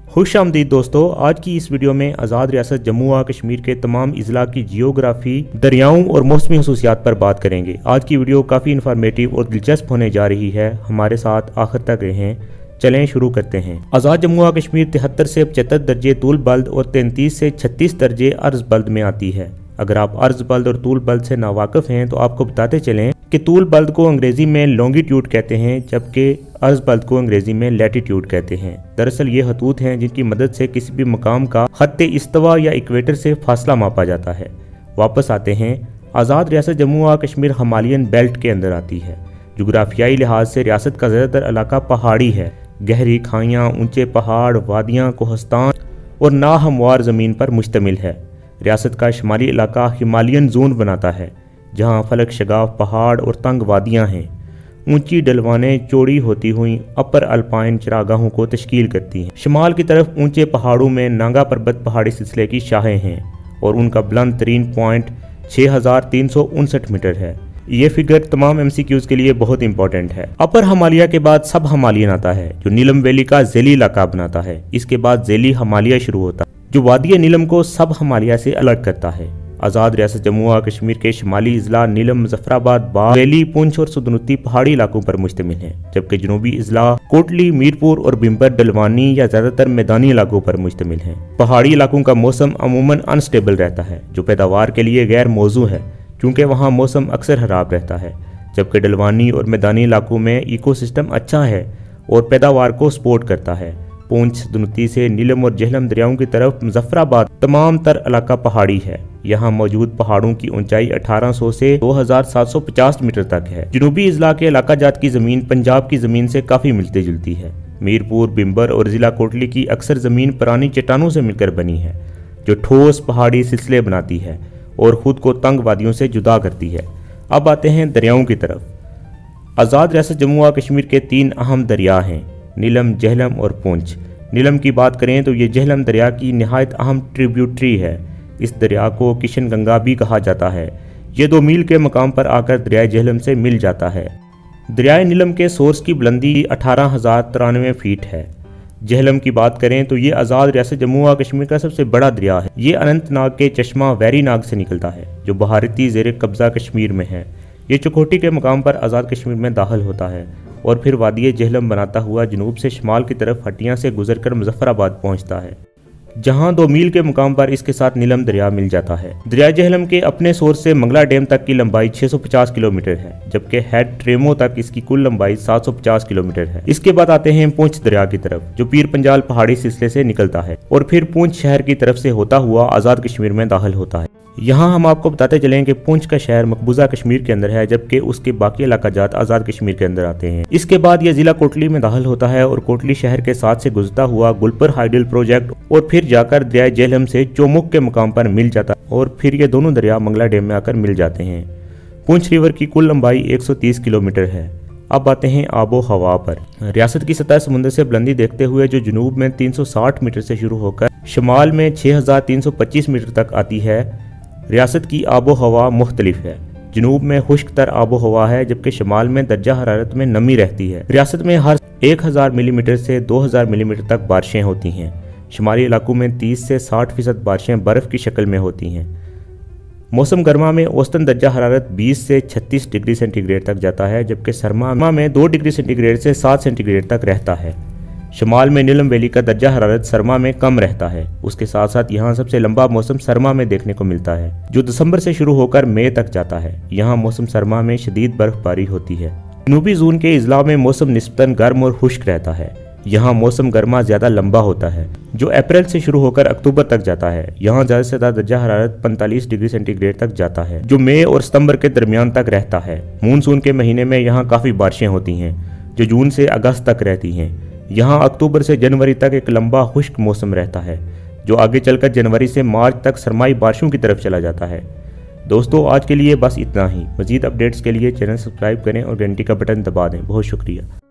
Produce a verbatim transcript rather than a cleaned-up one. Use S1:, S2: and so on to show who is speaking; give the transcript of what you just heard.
S1: खुश आमदीद दोस्तों, आज की इस वीडियो में आज़ाद रियासत जम्मू व कश्मीर के तमाम अजला की जियोग्राफी, दरियाओं और मौसमी खसूसियात पर बात करेंगे। आज की वीडियो काफ़ी इन्फॉर्मेटिव और दिलचस्प होने जा रही है। हमारे साथ आखिर तक रहें। चलें शुरू करते हैं। आज़ाद जम्मू व कश्मीर तिहत्तर से पचहत्तर दर्जे तूल बल्द और तैंतीस से छत्तीस दर्जे अर्ज बल्द में आती है। अगर आप अर्ज बल्द और तूल बल्द से नावाकिफ हैं तो आपको बताते चलें कि तूल बल्द को अंग्रेजी में लॉन्गिट्यूड कहते हैं, जबकि अर्ज बल्द को अंग्रेजी में लैटिट्यूड कहते हैं। दरअसल ये खतूत हैं जिनकी मदद से किसी भी मकाम का खत्ते इस्तवा या इक्वेटर से फासला मापा जाता है। वापस आते हैं। आज़ाद रियासत जम्मू व कश्मीर हिमालयन बेल्ट के अंदर आती है। जोग्राफियाई लिहाज से रियासत का ज़्यादातर इलाका पहाड़ी है। गहरी खाइयाँ, ऊंचे पहाड़, वादियाँ, कोहस्तान और नाहमवार ज़मीन पर मुश्तमिल है। रियासत का शुमाली इलाका हिमालयन जोन बनाता है, जहाँ फलक शगाफ पहाड़ और तंग वादियाँ हैं। ऊंची ढलवानें चौड़ी होती हुई अपर अल्पाइन चरागाहों को तश्कील करती हैं। शुमाल की तरफ ऊंचे पहाड़ों में नांगा पर्वत पहाड़ी सिलसिले की शाखें हैं और उनका बुलंद तरीन पॉइंट छः हज़ार तीन सौ उनसठ मीटर है। ये फिगर तमाम एमसीक्यूज के लिए बहुत इंपॉर्टेंट है। अपर हिमालय के बाद सब हिमालयन आता है, जो नीलम वैली का ज़ेली इलाका बनाता है। इसके बाद ज़ेली हिमालय शुरू होता है, जो वादी नीलम को सब हिमालय से अलग करता है। आज़ाद रियासत जम्मू व कश्मीर के शुमाली अजला नीलम, मुजफ्फराबाद, बाग, वैली, पुंछ और सुदनूती पहाड़ी इलाकों पर मुश्तमिल है, जबकि जनूबी अजला कोटली, मीरपुर और बिम्बर डलवानी या ज्यादातर मैदानी इलाकों पर मुश्तमिल है। पहाड़ी इलाकों का मौसम अमूमन अनस्टेबल रहता है, जो पैदावार के लिए गैर मौजू है, क्योंकि वहाँ मौसम अक्सर खराब रहता है। जबकि डलवानी और मैदानी इलाकों में इकोसिस्टम अच्छा है और पैदावार को सपोर्ट करता है। पूंछ, दुनती से नीलम और जहलम दरियाओं की तरफ मुजफ्फराबाद तमाम तर इलाका पहाड़ी है। यहाँ मौजूद पहाड़ों की ऊंचाई अठारह सौ से दो हज़ार सात सौ पचास मीटर तक है। जनूबी अजला के इलाका जात की ज़मीन पंजाब की ज़मीन से काफ़ी मिलती जुलती है। मीरपुर, बिम्बर और ज़िला कोटली की अक्सर ज़मीन पुरानी चट्टानों से मिलकर बनी है, जो ठोस पहाड़ी सिलसिले बनाती है और ख़ुद को तंग वादियों से जुदा करती है। अब आते हैं दरियाओं की तरफ। आज़ाद रियासत जम्मू व कश्मीर के तीन अहम दरिया हैं, नीलम, जहलम और पूंछ। नीलम की बात करें तो ये जहलम दरिया की नहायत अहम ट्रिब्यूटरी है। इस दरिया को किशन गंगा भी कहा जाता है। ये दो मील के मकाम पर आकर दरिया जहलम से मिल जाता है। दरिया नीलम के सोर्स की बुलंदी अठारह हज़ार तिरानवे फीट है। जहलम की बात करें तो ये आज़ाद रियासत जम्मू व कश्मीर का सबसे बड़ा दरिया है। ये अनंतनाग के चश्मा वैरी नाग से निकलता है, जो भारतीय ज़ेर कब्ज़ा कश्मीर में है। ये चकोटी के मकाम पर आज़ाद कश्मीर में दाखिल होता है और फिर वादी जहलम बनाता हुआ जनूब से शुमाल की तरफ हटियाँ से गुजरकर मुजफ्फराबाद पहुँचता है, जहाँ दो मील के मुकाम पर इसके साथ नीलम दरिया मिल जाता है। दरिया जहलम के अपने सोर्स से मंगला डैम तक की लंबाई छह सौ पचास किलोमीटर है, जबकि हेड ट्रेमो तक इसकी कुल लंबाई सात सौ पचास किलोमीटर है। इसके बाद आते हैं पूंछ दरिया की तरफ, जो पीर पंजाल पहाड़ी सिलसिले से निकलता है और फिर पूंछ शहर की तरफ से होता हुआ आज़ाद कश्मीर में दाखिल होता है। यहाँ हम आपको बताते चलें कि पूंछ का शहर मकबूजा कश्मीर के अंदर है, जबकि उसके बाकी इलाका जात आज़ाद कश्मीर के अंदर आते हैं। इसके बाद यह जिला कोटली में दाखिल होता है और कोटली शहर के साथ से गुजरता हुआ गुलपर हाइडल प्रोजेक्ट और फिर जाकर दरिया जहलम से चौमुख के मुकाम पर मिल जाता है और फिर ये दोनों दरिया मंगला डैम में आकर मिल जाते हैं। पूंछ रिवर की कुल लंबाई एक सौ तीस किलोमीटर है। अब आते हैं आबो हवा पर। रियासत की सतह समुद्र से बुलंदी देखते हुए जो जनूब में तीन सौ साठ मीटर से शुरू होकर शुमाल में छः हज़ार तीन सौ पच्चीस मीटर तक आती है। रियासत की आबो हवा मुख्तलिफ है। जनूब में खुश्क तर आबो हवा है, जबकि शुमाल में दर्जा हरारत में नमी रहती है। रियासत में हर एक हज़ार मिलीमीटर से दो हज़ार मिलीमीटर तक बारिशें होती हैं। शुमाली इलाकों में तीस से साठ फीसद बारिशें बर्फ़ की शक्ल में होती हैं। मौसम गर्मा में औसतन दर्जा हरारत बीस से छत्तीस डिग्री सेंटीग्रेड तक जाता है, जबकि सरमा में दो डिग्री सेंटीग्रेड से सात सेंटीग्रेड तक रहता है। शुमाल में नीलम वैली का दर्जा हरारत सरमा में कम रहता है। उसके साथ साथ यहाँ सबसे लंबा मौसम सरमा में देखने को मिलता है, जो दिसंबर से शुरू होकर मई तक जाता है। यहाँ मौसम सरमा में शदीद बर्फबारी होती है। जनूबी जोन के अजला में मौसम निस्बतन गर्म और खुश्क रहता है। यहाँ मौसम गर्मा ज्यादा लंबा होता है, जो अप्रैल से शुरू होकर अक्टूबर तक जाता है। यहाँ ज्यादा से ज्यादा दर्जा हरारत पैंतालीस डिग्री सेंटीग्रेड तक जाता है, जो मई और सितंबर के दरमियान तक रहता है। मानसून के महीने में यहाँ काफी बारिशें होती हैं, जो जून से अगस्त तक रहती हैं। यहाँ अक्टूबर से जनवरी तक एक लंबा खुश्क मौसम रहता है, जो आगे चलकर जनवरी से मार्च तक सरमाई बारिशों की तरफ चला जाता है। दोस्तों, आज के लिए बस इतना ही। मजीद अपडेट्स के लिए चैनल सब्सक्राइब करें और घंटी का बटन दबा दें। बहुत शुक्रिया।